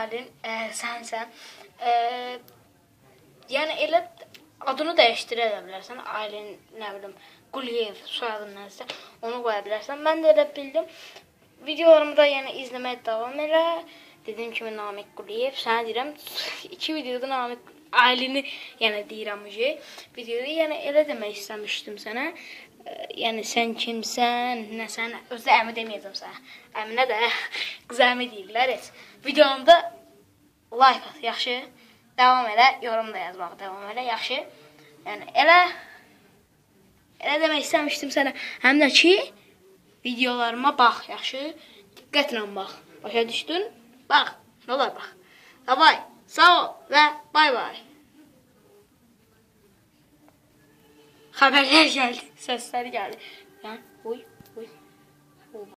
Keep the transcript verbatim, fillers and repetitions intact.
Aylin, e, sənsən. E, yəni elə adını dəyişdirə bilərsən. Aylin, nə bilim, Quliyev soyadın nəsə, onu qoya bilərsən. Mən də elə bildim. Videolarımı da yəni izləməyə davam elə. Dediyim kimi Namiq Quliyev. Sənə deyirəm, iki videoda Namiq Aylin'i yəni deyirəm ucu. Videoda yəni elə demək istəmişdim sənə. E, yəni sən kimsən, nə sən, özdə əmi deməyəcəm sənə. Əminə də qız əmi deyirlər. Videomda like at, yaxşı? Davam elə, yorum da yazmaq, davam elə, yaxşı? Yəni elə elə demək istəmişdim sənə. Həm də ki, videolarıma bax, yaxşı? Diqqətlə bax. Başa düşdün? Bax, nə olar bax. Davay, sağ ol və bay bay. Xəbərlər gəldi, səslər gəldi. Yəni, uy, uy.